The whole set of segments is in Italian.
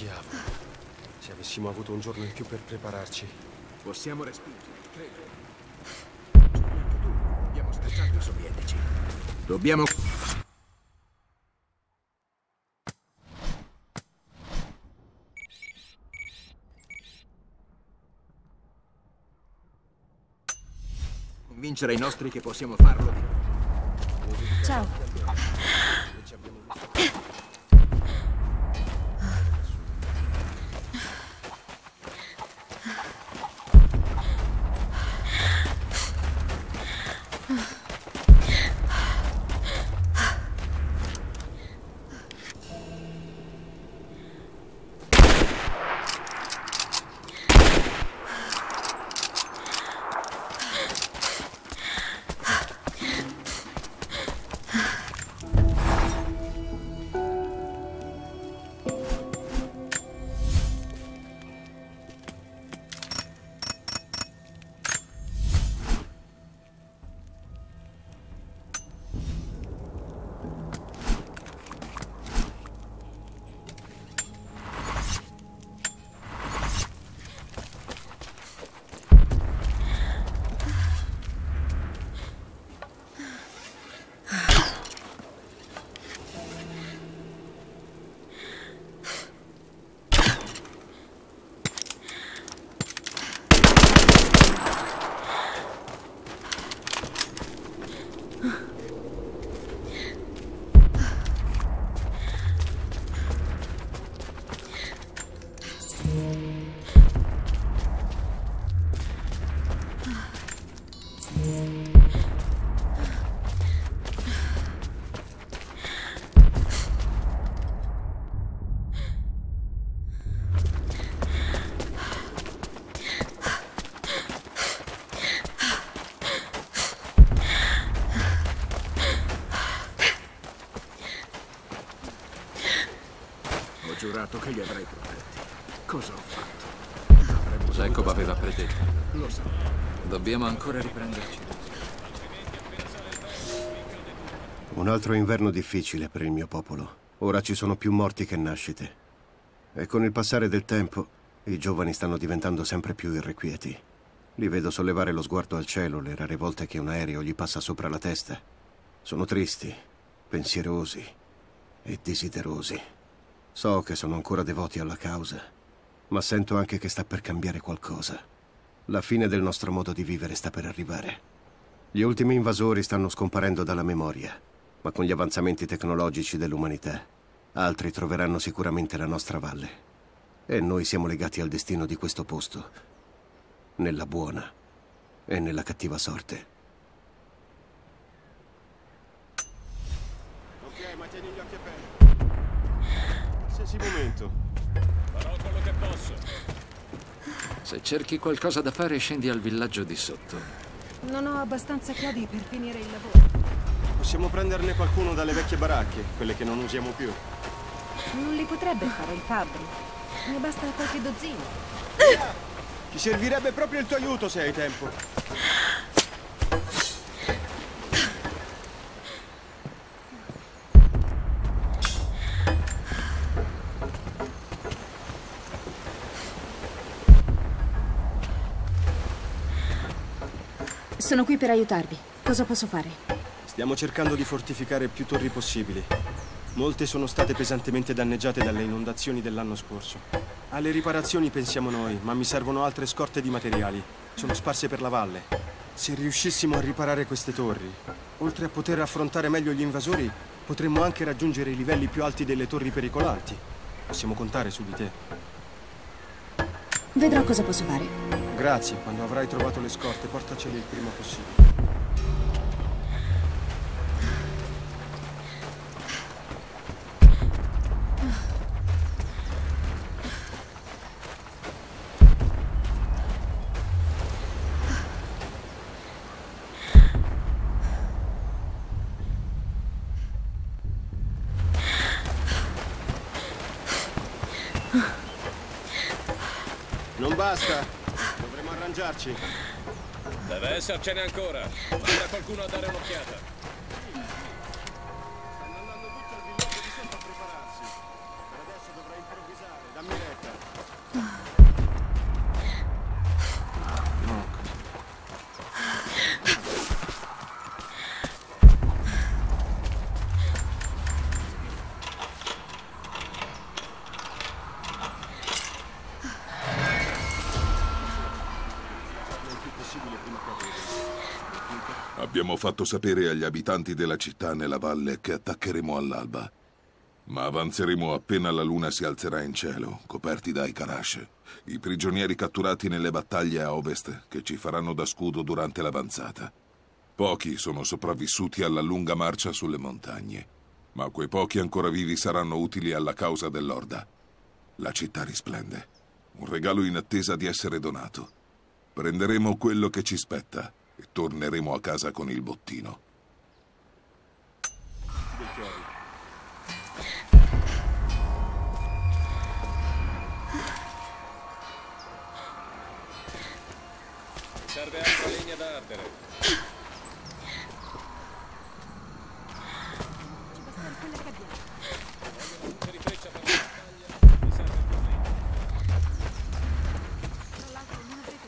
Diavolo. Se avessimo avuto un giorno in più per prepararci. Possiamo respingere, credo. Abbiamo scacciato i sovietici. Dobbiamo... convincere i nostri che possiamo farlo di... Ciao. Ho giurato che li avrei protetti. Cosa ho fatto? Jacob aveva predetto. Lo so. Dobbiamo ancora riprenderci. Un altro inverno difficile per il mio popolo. Ora ci sono più morti che nascite. E con il passare del tempo, i giovani stanno diventando sempre più irrequieti. Li vedo sollevare lo sguardo al cielo le rare volte che un aereo gli passa sopra la testa. Sono tristi, pensierosi e desiderosi. So che sono ancora devoti alla causa, ma sento anche che sta per cambiare qualcosa. La fine del nostro modo di vivere sta per arrivare. Gli ultimi invasori stanno scomparendo dalla memoria, ma con gli avanzamenti tecnologici dell'umanità, altri troveranno sicuramente la nostra valle. E noi siamo legati al destino di questo posto, nella buona e nella cattiva sorte. Ok, ma tieni gli occhi aperti. Qualsiasi momento. Farò quello che posso. Se cerchi qualcosa da fare, scendi al villaggio di sotto. Non ho abbastanza chiavi per finire il lavoro. Possiamo prenderne qualcuno dalle vecchie baracche, quelle che non usiamo più. Non li potrebbe fare il fabbro. Ne basta qualche dozzina. Ci servirebbe proprio il tuo aiuto se hai tempo. Sono qui per aiutarvi. Cosa posso fare? Stiamo cercando di fortificare più torri possibili. Molte sono state pesantemente danneggiate dalle inondazioni dell'anno scorso. Alle riparazioni pensiamo noi, ma mi servono altre scorte di materiali. Sono sparse per la valle. Se riuscissimo a riparare queste torri, oltre a poter affrontare meglio gli invasori, potremmo anche raggiungere i livelli più alti delle torri pericolanti. Possiamo contare su di te. Vedrò cosa posso fare. Grazie, quando avrai trovato le scorte, portacele il prima possibile. Non basta. Dovremo arrangiarci. Deve essercene ancora. Manda qualcuno a dare un'occhiata. Stanno andando tutti al villaggio di sotto a prepararsi. Per adesso dovrei improvvisare. Dammi Abbiamo fatto sapere agli abitanti della città nella valle che attaccheremo all'alba. Ma avanzeremo appena la luna si alzerà in cielo, coperti dai Karash, i prigionieri catturati nelle battaglie a ovest che ci faranno da scudo durante l'avanzata. Pochi sono sopravvissuti alla lunga marcia sulle montagne, ma quei pochi ancora vivi saranno utili alla causa dell'Orda. La città risplende, un regalo in attesa di essere donato. Prenderemo quello che ci spetta e torneremo a casa con il bottino. Serve altra legna da ardere. Ci basta quella che abbiamo. Voglio una punta di freccia per la battaglia. Mi serve più legna. Tra l'altro non avrete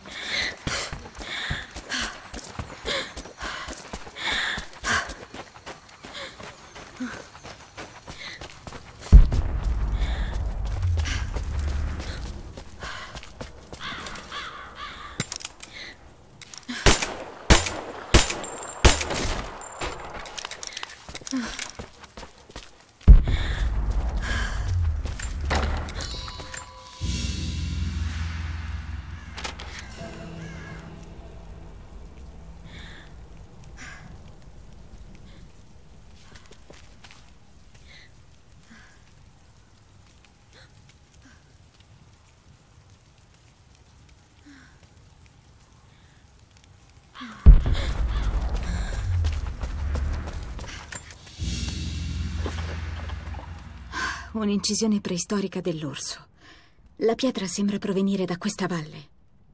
un'incisione preistorica dell'orso. La pietra sembra provenire da questa valle.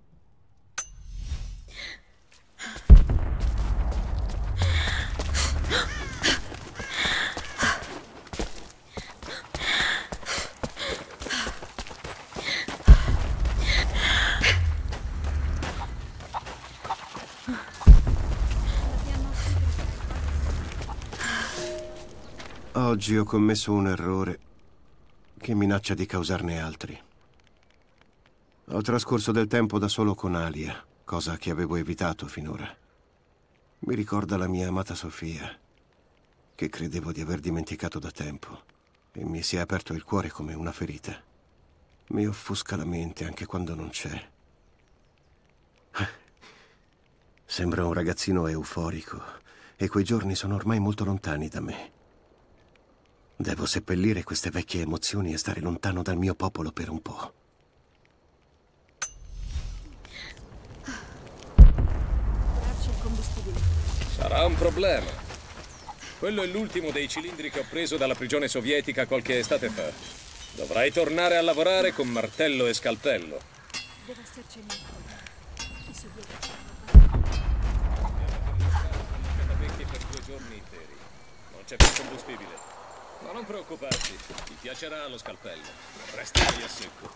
Oggi ho commesso un errore che minaccia di causarne altri. Ho trascorso del tempo da solo con Alia, cosa che avevo evitato finora. Mi ricorda la mia amata Sofia, che credevo di aver dimenticato da tempo, e mi si è aperto il cuore come una ferita. Mi offusca la mente anche quando non c'è. Sembra un ragazzino euforico, e quei giorni sono ormai molto lontani da me. Devo seppellire queste vecchie emozioni e stare lontano dal mio popolo per un po'. curarci il combustibile. Sarà un problema. Quello è l'ultimo dei cilindri che ho preso dalla prigione sovietica qualche estate fa. Dovrai tornare a lavorare con martello e scalpello. Deve essercene ancora. I sovietici Catapecchi per 2 giorni interi. Non c'è più combustibile. Ma non preoccuparti, ti piacerà lo scalpello. Resterai a secco.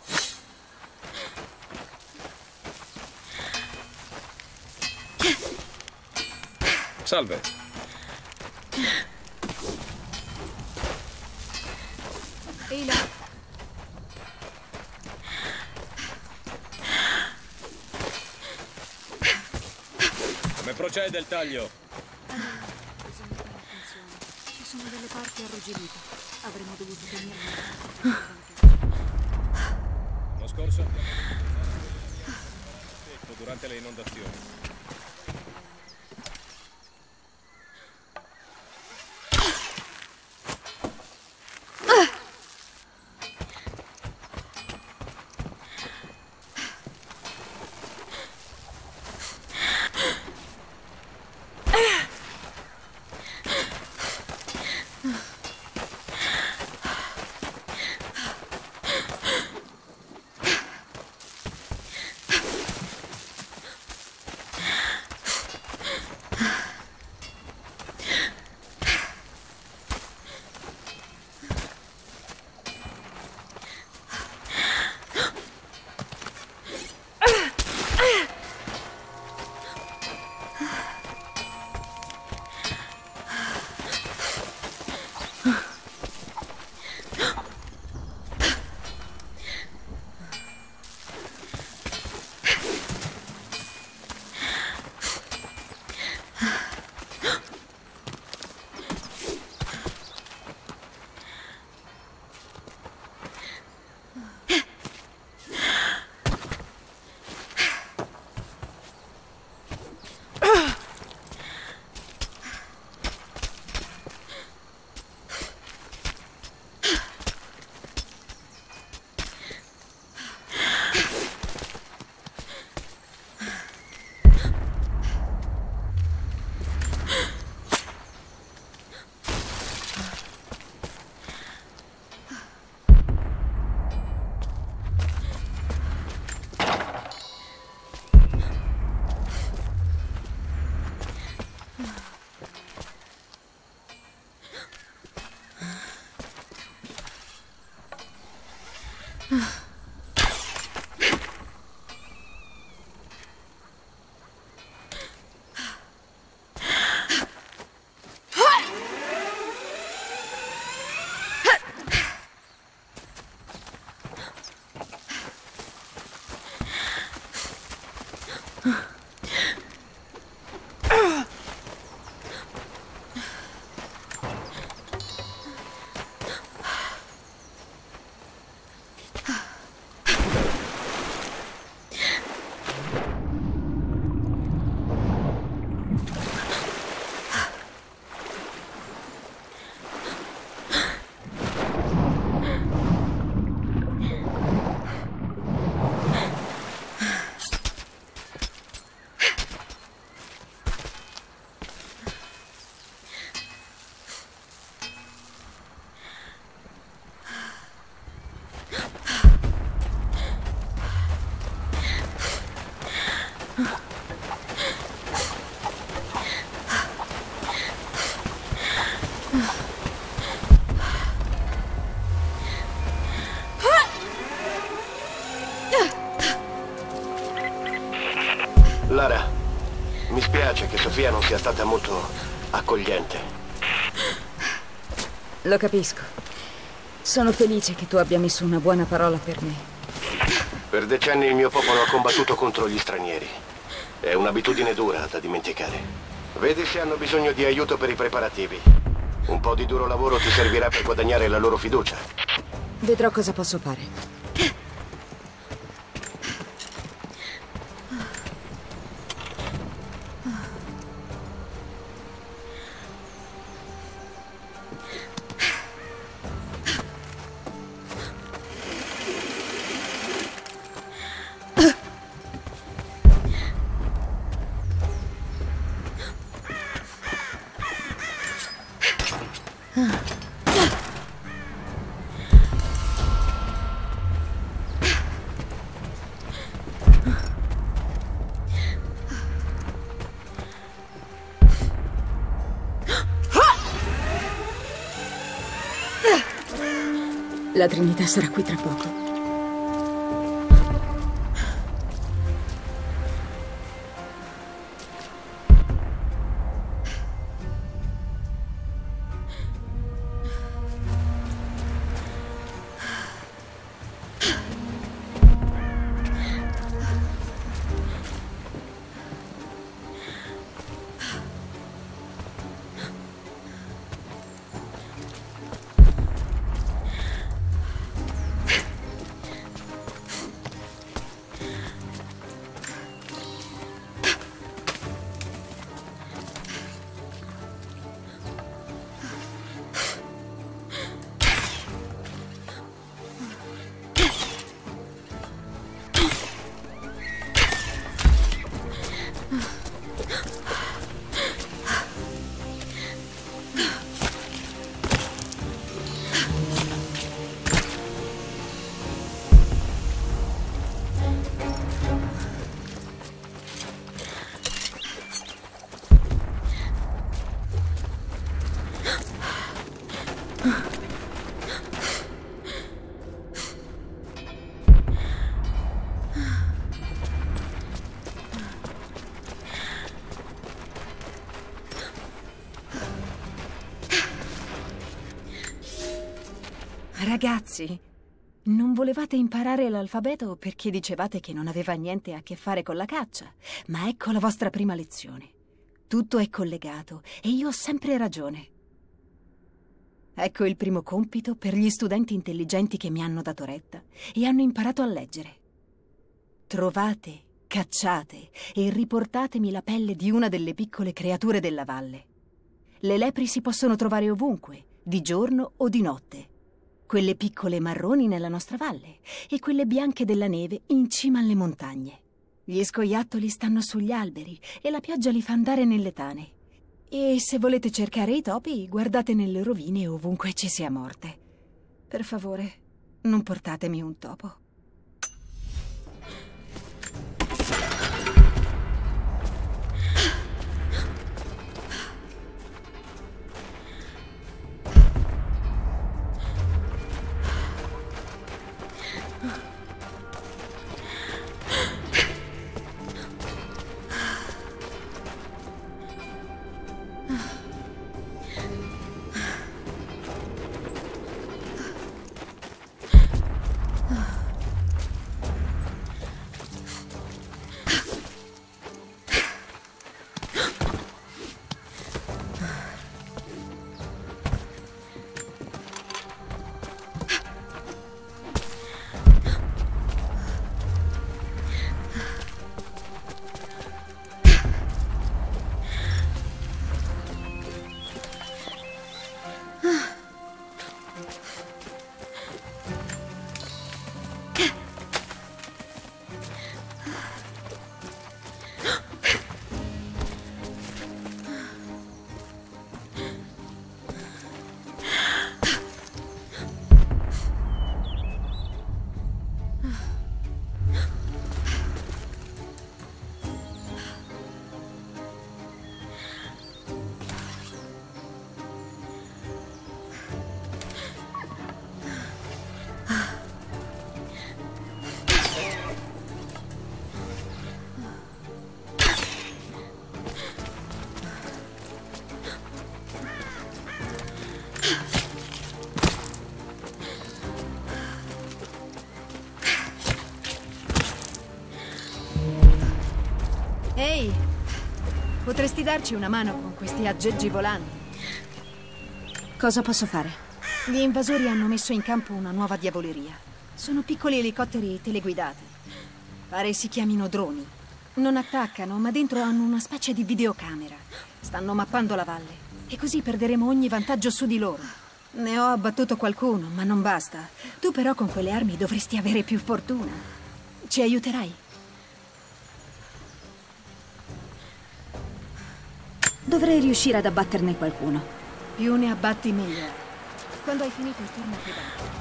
Salve. Ehi là. Come procede il taglio? Bisogna fare attenzione. Ci sono delle parti arrugginite. Avremmo dovuto tenerne. L'anno scorso abbiamo dovuto usare quella secco durante le inondazioni. Lara, mi spiace che Sofia non sia stata molto accogliente. Lo capisco. Sono felice che tu abbia messo una buona parola per me. Per decenni il mio popolo ha combattuto contro gli stranieri. È un'abitudine dura da dimenticare. Vedi se hanno bisogno di aiuto per i preparativi. Un po' di duro lavoro ti servirà per guadagnare la loro fiducia. Vedrò cosa posso fare. La Trinità sarà qui tra poco. Ragazzi, non volevate imparare l'alfabeto perché dicevate che non aveva niente a che fare con la caccia, ma ecco la vostra prima lezione. Tutto è collegato e io ho sempre ragione. Ecco il primo compito per gli studenti intelligenti che mi hanno dato retta e hanno imparato a leggere. Trovate, cacciate e riportatemi la pelle di una delle piccole creature della valle. Le lepri si possono trovare ovunque, di giorno o di notte. Quelle piccole marroni nella nostra valle e quelle bianche della neve in cima alle montagne. Gli scoiattoli stanno sugli alberi e la pioggia li fa andare nelle tane. E se volete cercare i topi, guardate nelle rovine ovunque ci sia morte. Per favore, non portatemi un topo. Ehi, potresti darci una mano con questi aggeggi volanti? Cosa posso fare? Gli invasori hanno messo in campo una nuova diavoleria. Sono piccoli elicotteri teleguidati. Pare si chiamino droni. Non attaccano, ma dentro hanno una specie di videocamera. Stanno mappando la valle e così perderemo ogni vantaggio su di loro. Ne ho abbattuto qualcuno, ma non basta. Tu però con quelle armi dovresti avere più fortuna. Ci aiuterai? Dovrei riuscire ad abbatterne qualcuno. Più ne abbatti meglio. Quando hai finito il turno qui dentro.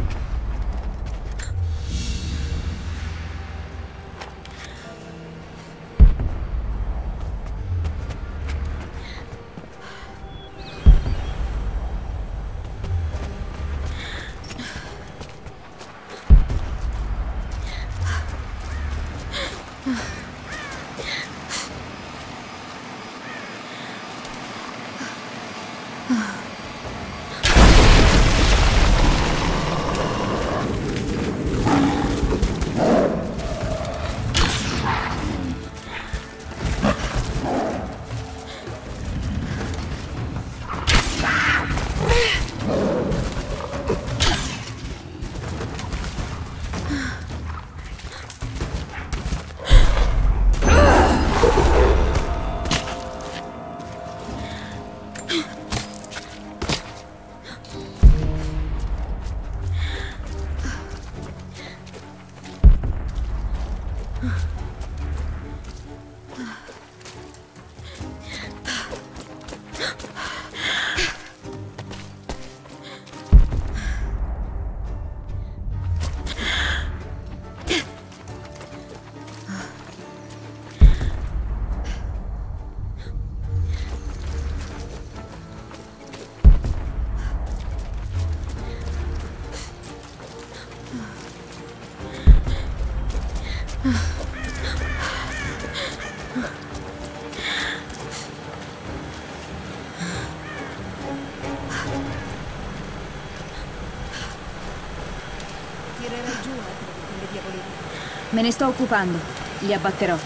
Tirerai giù altre di quelle diavolerie. Me ne sto occupando. Li abbatterò.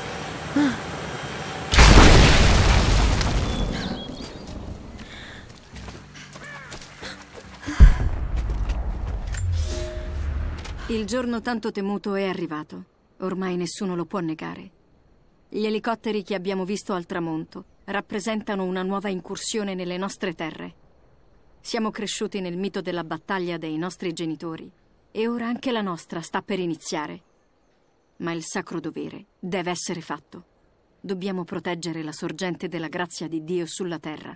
Il giorno tanto temuto è arrivato. Ormai nessuno lo può negare. Gli elicotteri che abbiamo visto al tramonto rappresentano una nuova incursione nelle nostre terre. Siamo cresciuti nel mito della battaglia dei nostri genitori e ora anche la nostra sta per iniziare. Ma il sacro dovere deve essere fatto. Dobbiamo proteggere la sorgente della grazia di Dio sulla terra.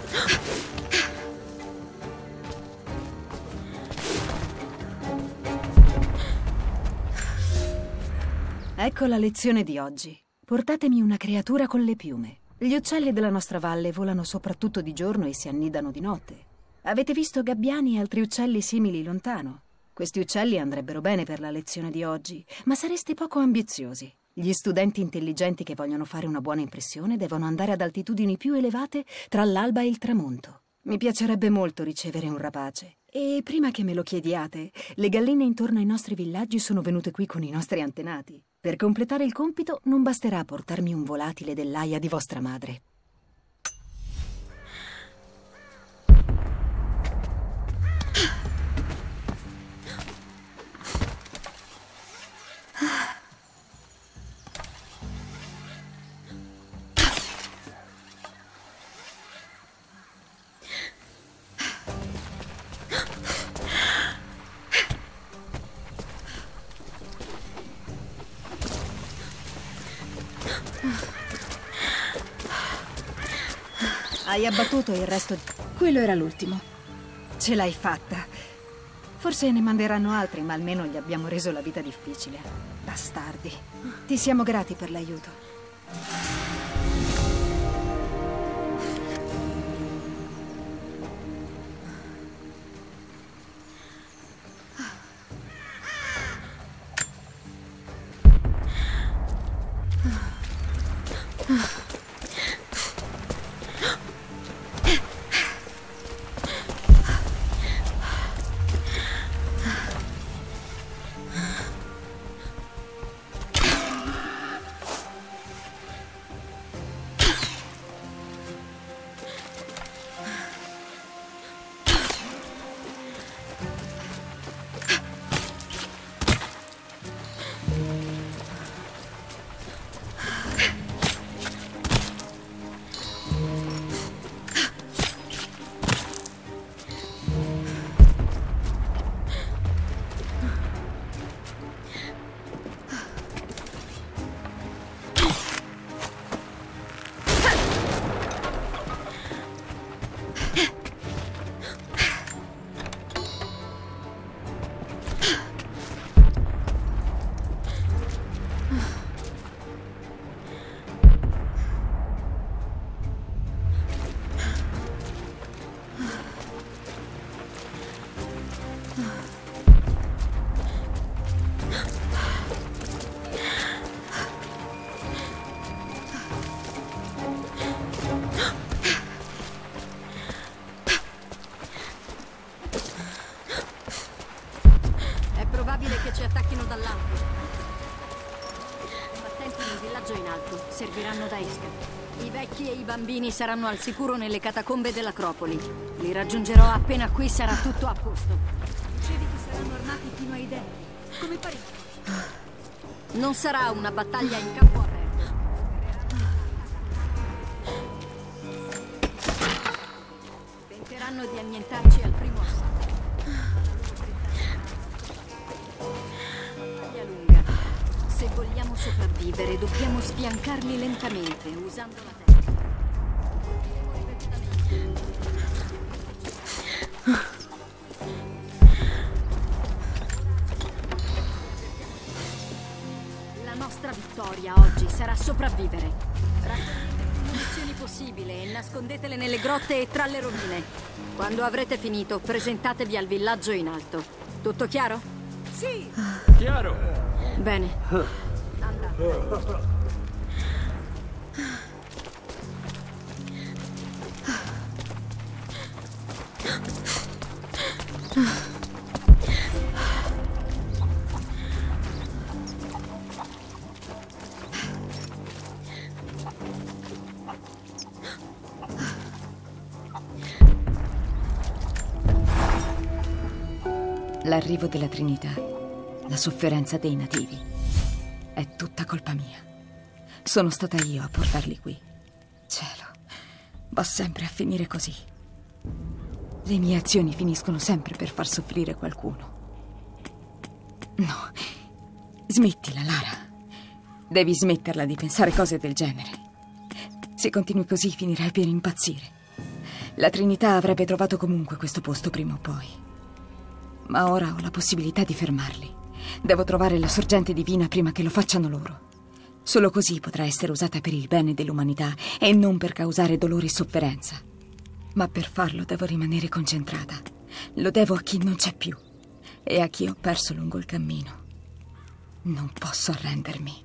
Ecco la lezione di oggi. Portatemi una creatura con le piume. Gli uccelli della nostra valle volano soprattutto di giorno e si annidano di notte. Avete visto gabbiani e altri uccelli simili lontano? Questi uccelli andrebbero bene per la lezione di oggi, ma sareste poco ambiziosi. Gli studenti intelligenti che vogliono fare una buona impressione devono andare ad altitudini più elevate tra l'alba e il tramonto. Mi piacerebbe molto ricevere un rapace. E prima che me lo chiediate, le galline intorno ai nostri villaggi sono venute qui con i nostri antenati. Per completare il compito non basterà portarmi un volatile dell'aia di vostra madre. Hai abbattuto il resto? Quello era l'ultimo. Ce l'hai fatta. Forse ne manderanno altri, ma almeno gli abbiamo reso la vita difficile. Bastardi. Ti siamo grati per l'aiuto. Ci attacchino dall'alto. I combattenti nel villaggio in alto serviranno da esca. I vecchi e i bambini saranno al sicuro nelle catacombe dell'Acropoli. Li raggiungerò appena qui sarà tutto a posto. Dicevi che saranno armati fino ai denti. Come pare? Non sarà una battaglia in campo aperto. Tenteranno di annientarci al primo assalto. Se vogliamo sopravvivere, dobbiamo sfiancarli lentamente, usando la testa. La nostra vittoria oggi sarà sopravvivere. Raccogliete più munizioni possibile e nascondetele nelle grotte e tra le rovine. Quando avrete finito, presentatevi al villaggio in alto. Tutto chiaro? Sì! Chiaro! Bene. Andate. L'arrivo della Trinità, la sofferenza dei nativi, è tutta colpa mia. Sono stata io a portarli qui. Cielo, va sempre a finire così. Le mie azioni finiscono sempre per far soffrire qualcuno. No, smettila, Lara. Devi smetterla di pensare cose del genere. Se continui così finirai per impazzire. La Trinità avrebbe trovato comunque questo posto prima o poi. Ma ora ho la possibilità di fermarli. Devo trovare la sorgente divina prima che lo facciano loro. Solo così potrà essere usata per il bene dell'umanità e non per causare dolore e sofferenza. Ma per farlo devo rimanere concentrata. Lo devo a chi non c'è più e a chi ho perso lungo il cammino. Non posso arrendermi.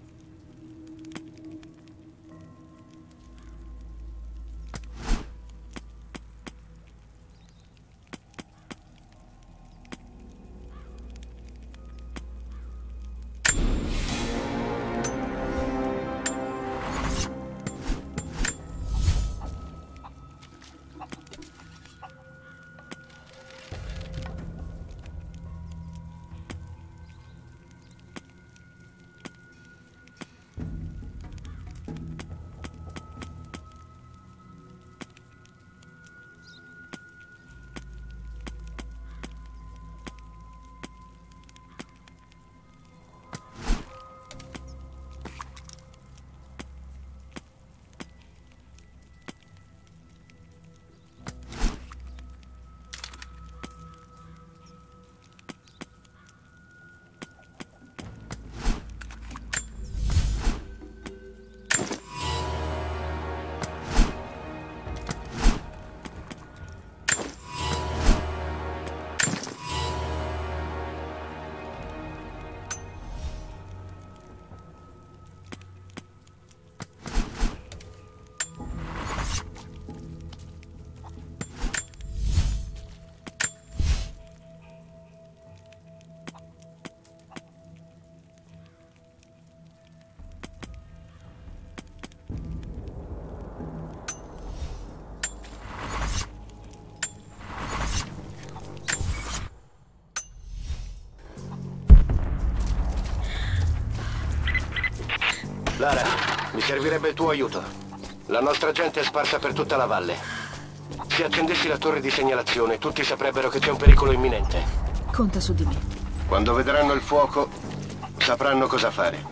Lara, mi servirebbe il tuo aiuto. La nostra gente è sparsa per tutta la valle. Se accendessi la torre di segnalazione, tutti saprebbero che c'è un pericolo imminente. Conta su di me. Quando vedranno il fuoco, sapranno cosa fare.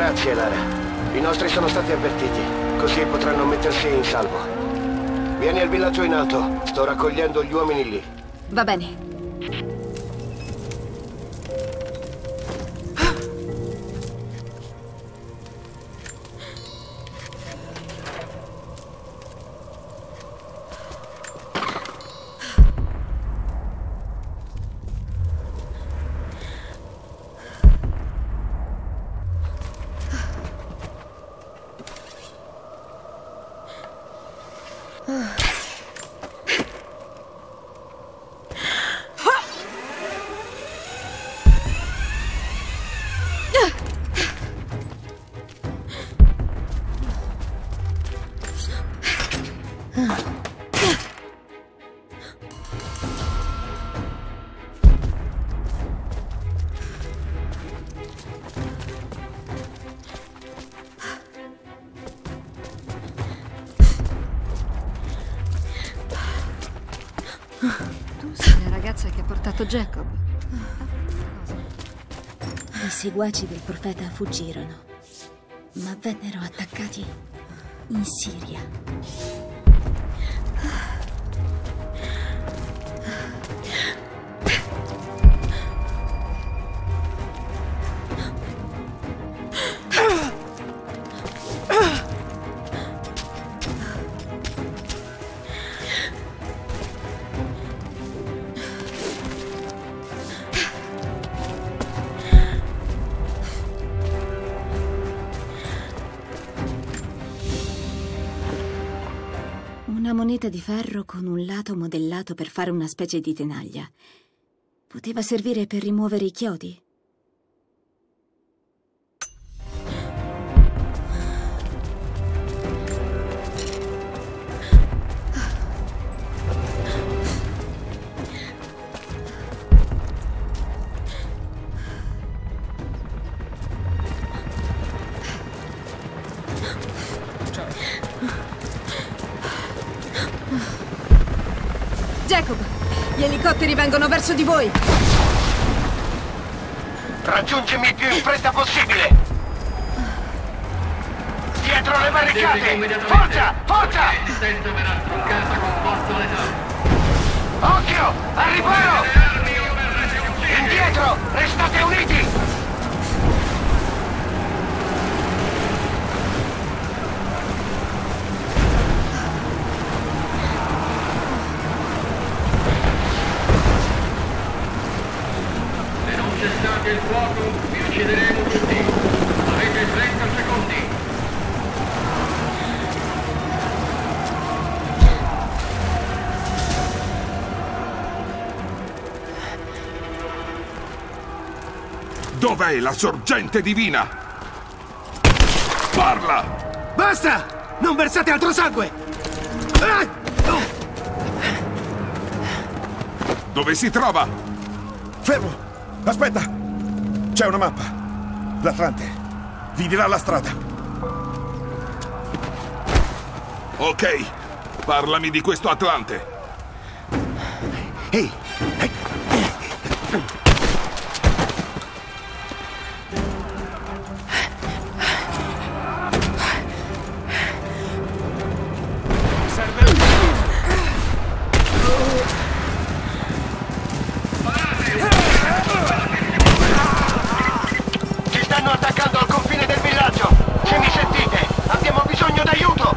Grazie, Lara. I nostri sono stati avvertiti, così potranno mettersi in salvo. Vieni al villaggio in alto, sto raccogliendo gli uomini lì. Va bene. Tu sei la ragazza che ha portato Jacob. I seguaci del profeta fuggirono, ma vennero attaccati in Siria. Una moneta di ferro con un lato modellato per fare una specie di tenaglia. Poteva servire per rimuovere i chiodi? Jacob, gli elicotteri vengono verso di voi. Raggiungimi il più in fretta possibile! Dietro le barricate! Forza! Forza! Resistenza verrà truccata con forza letale. Occhio! Al riparo! Indietro! Restate uniti! Cessate il fuoco, vi uccideremo tutti. Avete 30 secondi. Dov'è la sorgente divina? Parla! Basta! Non versate altro sangue! Dove si trova? Fermo! Aspetta! C'è una mappa. L'Atlante. Vi dirà la strada. Ok. Parlami di questo Atlante. Ehi! Attaccando al confine del villaggio! Se mi sentite, abbiamo bisogno d'aiuto!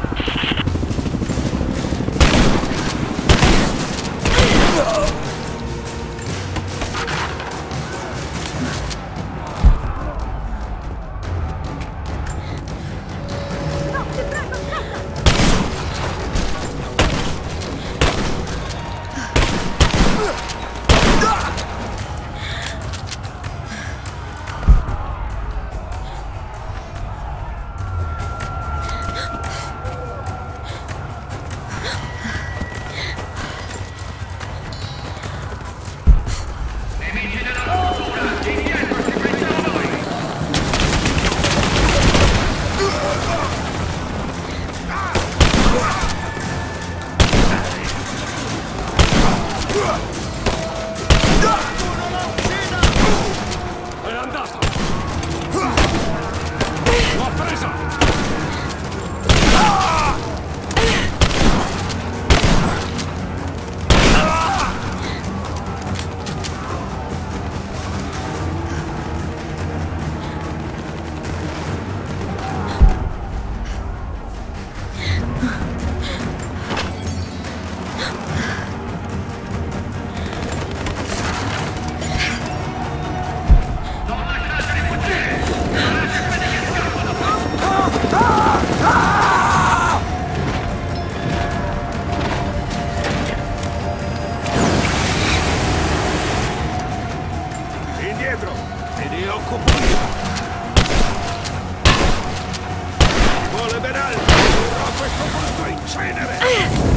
le ben alte! Ridurrò questo posto in cenere!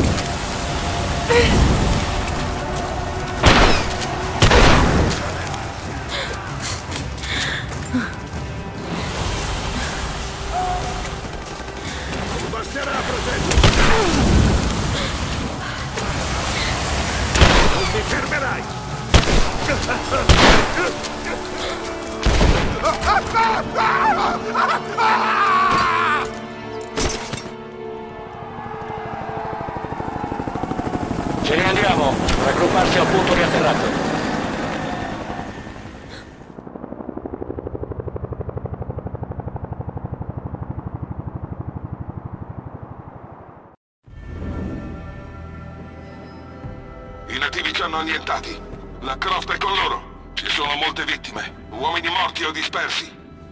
Non basterà proteggerti! Non mi fermerai! Ce ne andiamo! Raggrupparsi al punto di atterraggio. I nativi ci hanno annientati. La Croft è con loro. Ci sono molte vittime. Uomini morti o dispersi.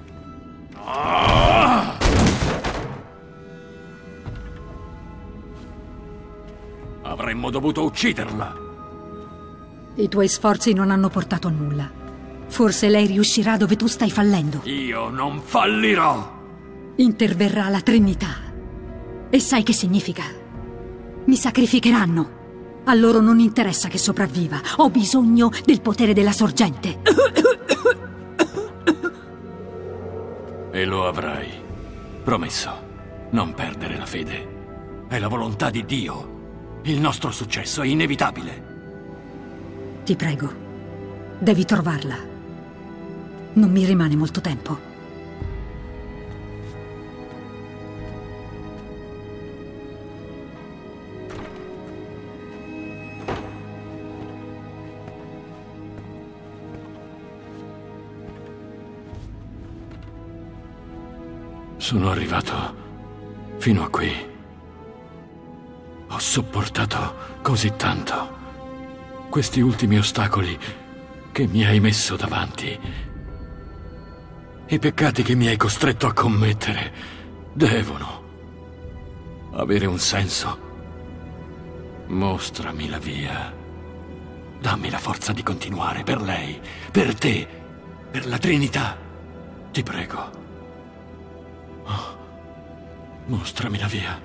Avremmo dovuto ucciderla. I tuoi sforzi non hanno portato a nulla. Forse lei riuscirà dove tu stai fallendo. Io non fallirò. Interverrà la Trinità. E sai che significa? Mi sacrificheranno. A loro non interessa che sopravviva. Ho bisogno del potere della sorgente. E lo avrai. Promesso. Non perdere la fede. È la volontà di Dio. Il nostro successo è inevitabile. Ti prego. Devi trovarla. Non mi rimane molto tempo. Sono arrivato fino a qui. Ho sopportato così tanto. Questi ultimi ostacoli che mi hai messo davanti. I peccati che mi hai costretto a commettere devono avere un senso. Mostrami la via. Dammi la forza di continuare per lei, per te, per la Trinità. Ti prego. Oh, mostrami la via.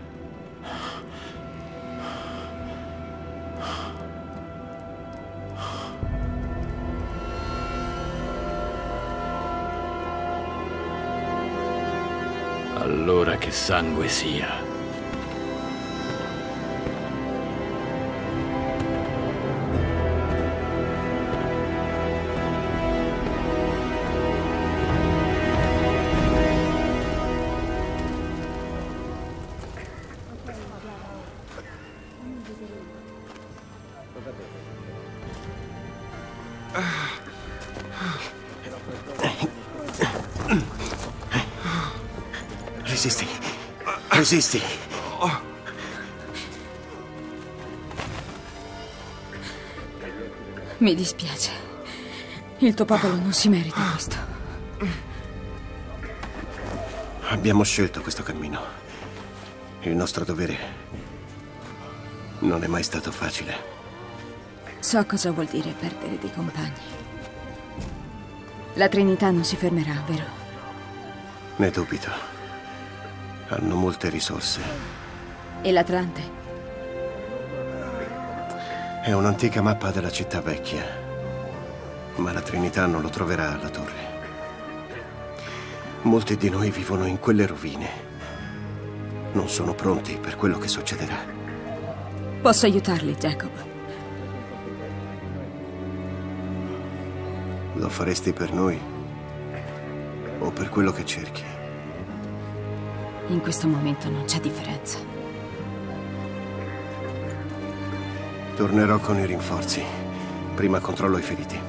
Allora che sangue sia. Resisti. Resisti. Mi dispiace. Il tuo popolo non si merita questo. Abbiamo scelto questo cammino. Il nostro dovere non è mai stato facile. So cosa vuol dire perdere dei compagni. La Trinità non si fermerà, vero? Ne dubito. Hanno molte risorse. E l'Atlante? È un'antica mappa della città vecchia. Ma la Trinità non lo troverà alla torre. Molti di noi vivono in quelle rovine. Non sono pronti per quello che succederà. Posso aiutarli, Jacob. Lo faresti per noi? O per quello che cerchi? In questo momento non c'è differenza. Tornerò con i rinforzi. Prima controllo i feriti.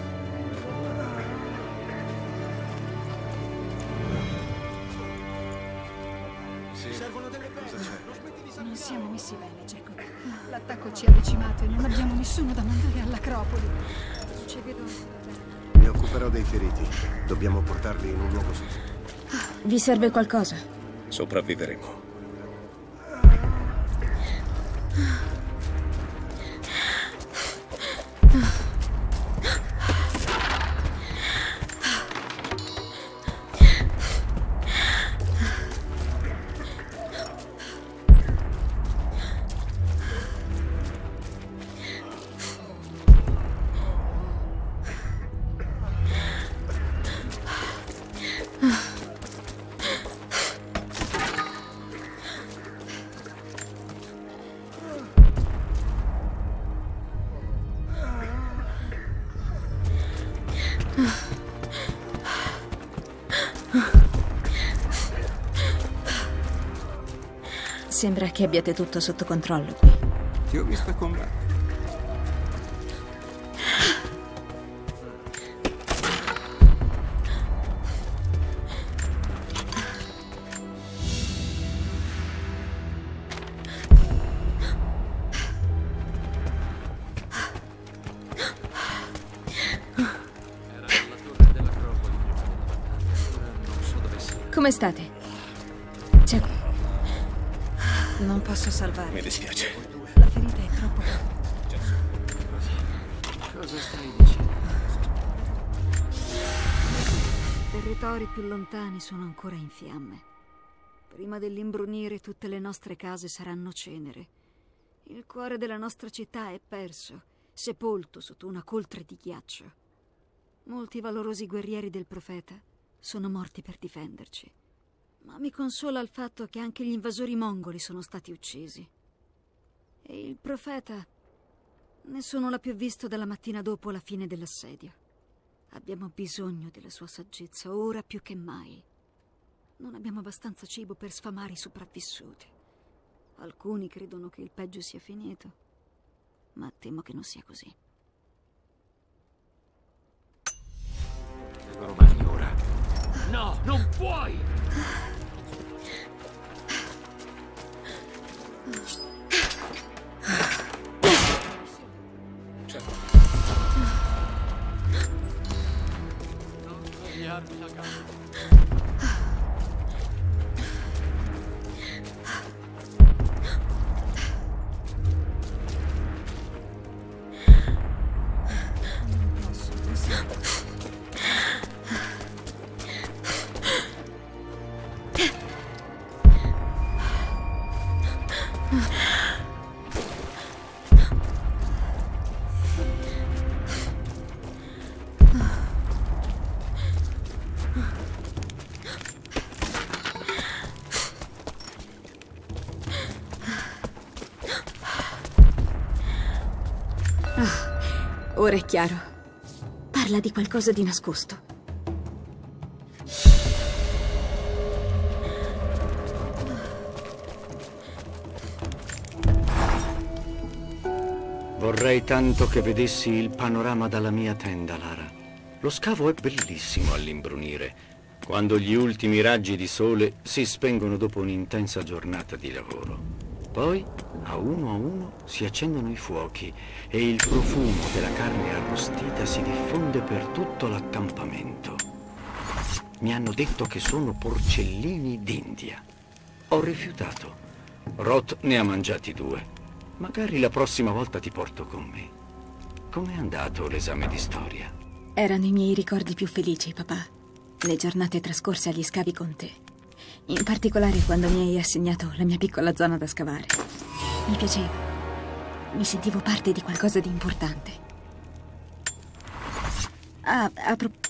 Non siamo messi bene, Jacob. L'attacco ci ha decimato e non abbiamo nessuno da mandare all'Acropoli. Ci vedo. Mi occuperò dei feriti. Dobbiamo portarli in un luogo sicuro. Vi serve qualcosa? Sopravviveremo. Sembra che abbiate tutto sotto controllo qui. Ti ho vista combattere. Come state? Non posso salvarvi. Mi dispiace. La ferita è troppo Cosa stai dicendo? I territori più lontani sono ancora in fiamme. Prima dell'imbrunire tutte le nostre case saranno cenere. Il cuore della nostra città è perso, sepolto sotto una coltre di ghiaccio. Molti valorosi guerrieri del profeta sono morti per difenderci. Ma mi consola il fatto che anche gli invasori mongoli sono stati uccisi. E il profeta nessuno l'ha più visto dalla mattina dopo la fine dell'assedio. Abbiamo bisogno della sua saggezza, ora più che mai. Non abbiamo abbastanza cibo per sfamare i sopravvissuti. Alcuni credono che il peggio sia finito, ma temo che non sia così. Romani ora. No, non puoi! Ora è chiaro. Parla di qualcosa di nascosto. Vorrei tanto che vedessi il panorama dalla mia tenda, Lara. Lo scavo è bellissimo all'imbrunire, quando gli ultimi raggi di sole si spengono dopo un'intensa giornata di lavoro. Poi, a uno, si accendono i fuochi e il profumo della carne arrostita si diffonde per tutto l'accampamento. Mi hanno detto che sono porcellini d'India. Ho rifiutato. Roth ne ha mangiati 2. Magari la prossima volta ti porto con me. Com'è andato l'esame di storia? Erano i miei ricordi più felici, papà. Le giornate trascorse agli scavi con te. In particolare quando mi hai assegnato la mia piccola zona da scavare. Mi piaceva. Mi sentivo parte di qualcosa di importante. A proposito...